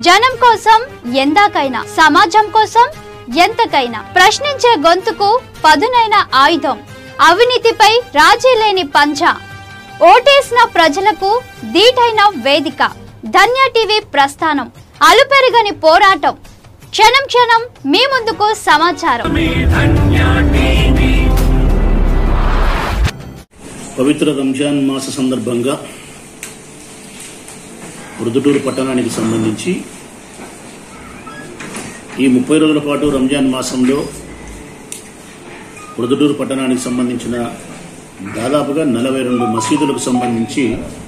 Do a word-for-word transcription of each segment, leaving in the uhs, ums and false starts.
జనం కోసం ఎందాకైనా, సమాజం కోసం ఎంతకైనా ప్రశ్నించే గొంతుకు పదునైన ఆయుధం, అవినీతిపై రాజీ లేని పంచ, ఓటేసిన ప్రజలకు దీటైన వేదిక. ధన్య టీవీ ప్రస్థానం, అలుపెరగని పోరాటం, క్షణం క్షణం మీ ముందుకు సమాచారం. పవిత్ర రంజాన్ మాస సందర్భంగా ప్రొద్దుటూరు పట్టణానికి సంబంధించి ఈ ముప్పై రోజుల పాటు రంజాన్ మాసంలో ప్రొద్దుటూరు పట్టణానికి సంబంధించిన దాదాపుగా నలభై రెండు మసీదులకు సంబంధించి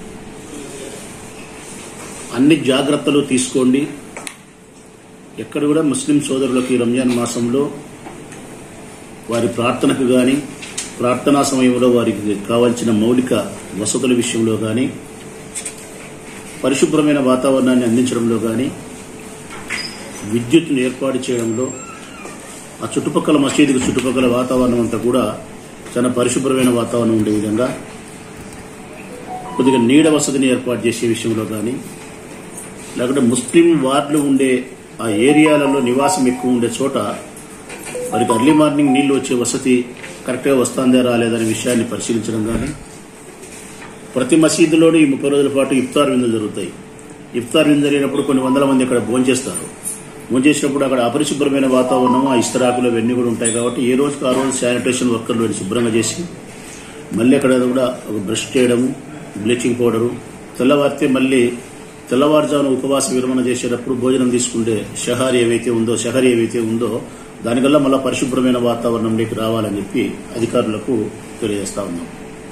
అన్ని జాగ్రత్తలు తీసుకోండి. ఎక్కడ కూడా ముస్లిం సోదరులకి రంజాన్ మాసంలో వారి ప్రార్థనకు కానీ, ప్రార్థనా సమయంలో వారికి కావాల్సిన మౌలిక వసతుల విషయంలో కానీ, పరిశుభ్రమైన వాతావరణాన్ని అందించడంలో కానీ, విద్యుత్తును ఏర్పాటు చేయడంలో, ఆ చుట్టుపక్కల మసీదుకు చుట్టుపక్కల వాతావరణం అంతా కూడా చాలా పరిశుభ్రమైన వాతావరణం ఉండే విధంగా కొద్దిగా నీడ వసతిని ఏర్పాటు చేసే విషయంలో కానీ, లేకుంటే ముస్లిం వార్డులు ఉండే ఆ ఏరియాలలో నివాసం ఎక్కువ ఉండే చోట వారికి అర్లీ మార్నింగ్ నీళ్లు వచ్చే వసతి కరెక్ట్గా వస్తుందా రాలేదనే విషయాన్ని పరిశీలించడం కానీ, ప్రతి మసీదులోనూ ఈ ముప్పై రోజుల పాటు ఇఫ్తార్ విందులు జరుగుతాయి. ఇఫ్తార్ విందు జరిగినప్పుడు కొన్ని వందల మంది అక్కడ భోంచేస్తారు. భోంచేసినప్పుడు అక్కడ అపరిశుభ్రమైన వాతావరణం, ఆ ఇస్తరాకులు అవన్నీ కూడా ఉంటాయి. కాబట్టి ఏ రోజుకు ఆ రోజు శానిటేషన్ వర్కర్లు శుభ్రంగా చేసి మళ్ళీ అక్కడ కూడా బ్రష్ చేయడము, బ్లీచింగ్ పౌడరు, తెల్లవారితే మళ్ళీ తెల్లవారుజామున ఉపవాస విరమణ చేసేటప్పుడు భోజనం తీసుకుంటే షహారీ ఏవైతే ఉందో షహరీ ఏవైతే ఉందో దానివల్ల మళ్ళీ పరిశుభ్రమైన వాతావరణంలోకి రావాలని చెప్పి అధికారులకు తెలియజేస్తా ఉన్నాం.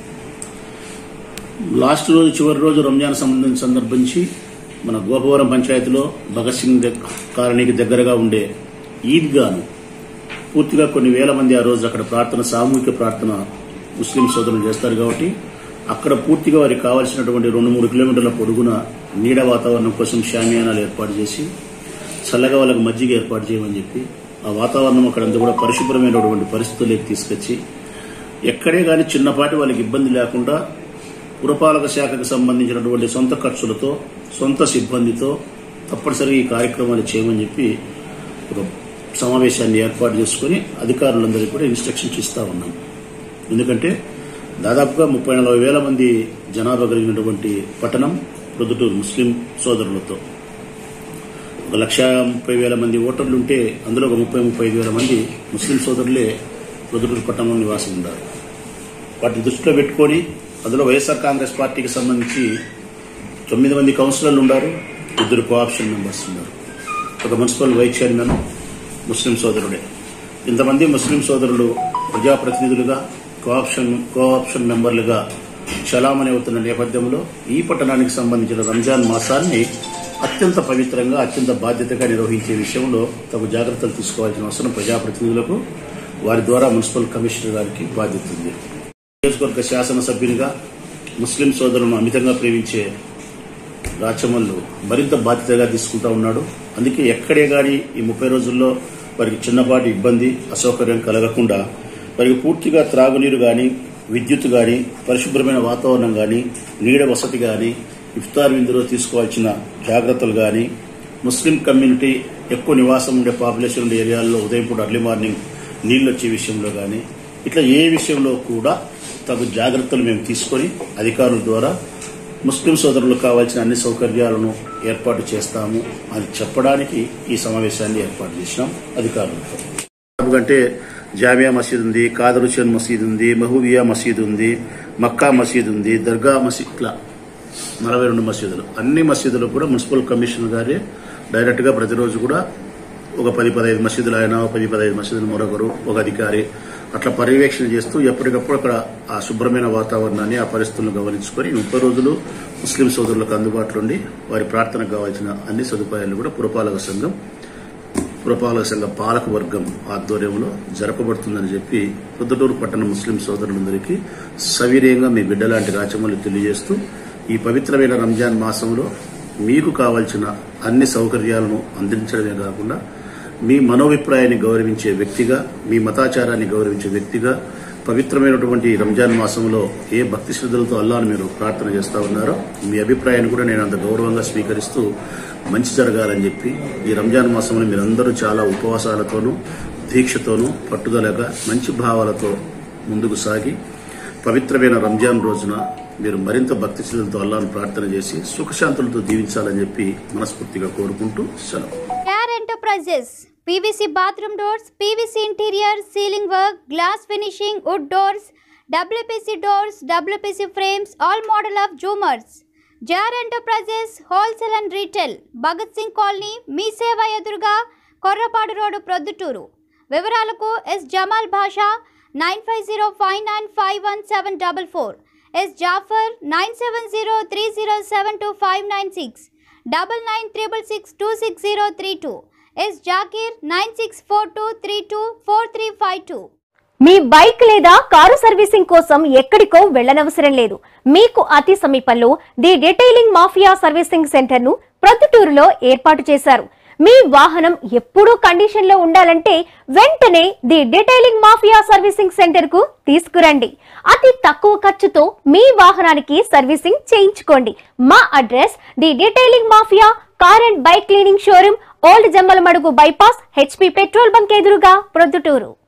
లాస్ట్ రోజు చివరి రోజు రంజాన్ సంబంధించి సందర్భించి మన గోపవరం పంచాయతీలో భగత్ సింగ్ కాలనీకి దగ్గరగా ఉండే ఈద్గాను పూర్తిగా కొన్ని వేల మంది ఆ రోజు అక్కడ ప్రార్థన, సామూహిక ప్రార్థన ముస్లిం సోదరులు చేస్తారు. కాబట్టి అక్కడ పూర్తిగా వారికి కావాల్సినటువంటి రెండు మూడు కిలోమీటర్ల పొడుగున నీడ వాతావరణం కోసం షామియానాలు ఏర్పాటు చేసి చల్లగా వాళ్ళకు మజ్జిగ ఏర్పాటు చేయమని చెప్పి ఆ వాతావరణం అక్కడంతా కూడా పరిశుభ్రమైనటువంటి పరిస్థితుల్లోకి తీసుకొచ్చి ఎక్కడే కానీ చిన్నపాటి వాళ్ళకి ఇబ్బంది లేకుండా పురపాలక శాఖకు సంబంధించినటువంటి సొంత ఖర్చులతో, సొంత సిబ్బందితో తప్పనిసరిగా ఈ కార్యక్రమాన్ని చేయమని చెప్పి ఒక సమావేశాన్ని ఏర్పాటు చేసుకుని అధికారులందరికీ కూడా ఇన్స్ట్రక్షన్స్ ఇస్తా ఉన్నాం. ఎందుకంటే దాదాపుగా ముప్పై నలభై వేల మంది జనాభా కలిగినటువంటి పట్టణం ప్రొద్దుటూరు ముస్లిం సోదరులతో. ఒక లక్ష ముప్పై వేల మంది ఓటర్లు ఉంటే అందులో ఒక ముప్పై ముప్పై ఐదు వేల మంది ముస్లిం సోదరులే ప్రొద్దుటూరు పట్టణంలో నివాసం ఉన్నారు. వాటిని దృష్టిలో పెట్టుకొని అందులో వైఎస్ఆర్ కాంగ్రెస్ పార్టీకి సంబంధించి తొమ్మిది మంది కౌన్సిలర్లు ఉన్నారు, ఇద్దరు కోఆప్షన్ మెంబర్స్ ఉన్నారు, ఒక మున్సిపల్ వైస్ చైర్మన్ ముస్లిం సోదరుడే. ఇంతమంది ముస్లిం సోదరులు ప్రజాప్రతినిధులుగా, కోఆప్షన్ కోఆప్షన్ మెంబర్లుగా చలామణి అవుతున్న నేపథ్యంలో ఈ పట్టణానికి సంబంధించిన రంజాన్ మాసాన్ని అత్యంత పవిత్రంగా, అత్యంత బాధ్యతగా నిర్వహించే విషయంలో తగు జాగ్రత్తలు తీసుకోవాల్సిన అవసరం ప్రజాప్రతినిధులకు, వారి ద్వారా మున్సిపల్ కమిషనర్ గారికి బాధ్యత ఉంది. నియోజకవర్గ శాసనసభ్యునిగా ముస్లిం సోదరులను అమితంగా ప్రేమించే రాచమల్లు మరింత బాధ్యతగా తీసుకుంటా ఉన్నాడు. అందుకే ఎక్కడే గాని ఈ ముప్పై రోజుల్లో వారికి చిన్నపాటి ఇబ్బంది, అసౌకర్యం కలగకుండా వారికి పూర్తిగా త్రాగునీరు గాని, విద్యుత్ గాని, పరిశుభ్రమైన వాతావరణం గాని, నీడ వసతి గాని, ఇఫ్తార్ విందులో తీసుకోవాల్సిన జాగ్రత్తలు గాని, ముస్లిం కమ్యూనిటీ ఎక్కువ నివాసం ఉండే పాపులేషన్ ఉండే ఏరియాల్లో ఉదయం పూట అర్లీ మార్నింగ్ నీళ్లు వచ్చే విషయంలో గాని, ఇట్లా ఏ విషయంలో కూడా తగు జాగ్రత్తలు మేము తీసుకొని అధికారుల ద్వారా ముస్లిం సోదరులకు కావాల్సిన అన్ని సౌకర్యాలను ఏర్పాటు చేస్తాము అని చెప్పడానికి ఈ సమావేశాన్ని ఏర్పాటు చేసినాం అధికారులతో. ఎందుకంటే జామియా మసీద్ ఉంది, కాదర్ హుసేన్ మసీద్ ఉంది, మహబూబియా మసీద్ ఉంది, మక్కా మసీద్ ఉంది, దర్గా మసీద్, ఇట్లా నలభై రెండు మసీదులు. అన్ని మసీదులు కూడా మున్సిపల్ కమిషనర్ గారే డైరెక్ట్ గా ప్రతిరోజు కూడా ఒక పది పదహైదు మసీదులు ఆయన, పది పదహైదు మసీదులు మరొకరు, ఒక అధికారి అట్లా పర్యవేక్షణ చేస్తూ ఎప్పటికప్పుడు అక్కడ ఆ శుభ్రమైన వాతావరణాన్ని, ఆ పరిస్థితులను గమనించుకొని ముప్పై రోజులు ముస్లిం సోదరులకు అందుబాటులో ఉండి వారి ప్రార్థనకు కావాల్సిన అన్ని సదుపాయాలు కూడా పురపాలక సంఘం పురపాలక సంఘ పాలక వర్గం ఆధ్వర్యంలో జరపబడుతుందని చెప్పి ప్రొద్దుటూరు పట్టణ ముస్లిం సోదరులందరికీ సవినయంగా మీ బిడ్డలాంటి రాచమల్లి తెలియజేస్తూ ఈ పవిత్రమైన రంజాన్ మాసంలో మీకు కావాల్సిన అన్ని సౌకర్యాలను అందించడమే కాకుండా మీ మనోభిప్రాయాన్ని గౌరవించే వ్యక్తిగా, మీ మతాచారాన్ని గౌరవించే వ్యక్తిగా, పవిత్రమైనటువంటి రంజాన్ మాసంలో ఏ భక్తి శ్రద్ధలతో అల్లాహ్ను మీరు ప్రార్థన చేస్తూ ఉన్నారో మీ అభిప్రాయాన్ని కూడా నేను అంత గౌరవంగా స్వీకరిస్తూ మంచి జరగాలని చెప్పి ఈ రంజాన్ మాసంలో మీరందరూ చాలా ఉపవాసాలతోనూ దీక్షతోనూ పట్టుదలగా మంచి భావాలతో ముందుకు సాగి పవిత్రమైన రంజాన్ రోజున మీరు మరింత భక్తి శ్రద్ధలతో అల్లాహ్ను ప్రార్థన చేసి సుఖశాంతులతో దీవించాలని చెప్పి మనస్ఫూర్తిగా కోరుకుంటూ సెలవు. Mlaర Enterprises P V C bathroom doors, P V C interior, ceiling work, glass finishing, wood doors, W P C doors, W P C frames, all model of Zoomers. Mlaర Enterprises Wholesale and Retail, Bhagat Singh Colony, మీ సేవ ఎదురుగా Korrapadu road Proddatur. వివరాలకు S Jamal Basha nine five zero five nine five one seven four four, S Jafar nine seven zero three zero seven two five nine six, double nine triple six two six zero three two, S Zakir nine six four two three two four three five two. మీ bike లేదా car servicing కోసం ఎక్కడికో వెళ్ళనవసరం లేదు. మీకు అతి సమీపంలో the detailing mafia servicing centre ను ప్రొద్దుటూరులో ఏర్పాటు చేశారు. మీ వాహనం ఎప్పుడూ కండిషన్ లో ఉండాలంటే వెంటనే the detailing mafia servicing centre కు తీసుకురండి. అతి తక్కువ ఖర్చుతో మీ వాహనానికి సర్వీసింగ్ చేయించుకోండి. మా address the detailing mafia car and bike cleaning showroom, old Jammalamadugu bypass, HP petrol bunk ఎదురుగా, ప్రొద్దుటూరు.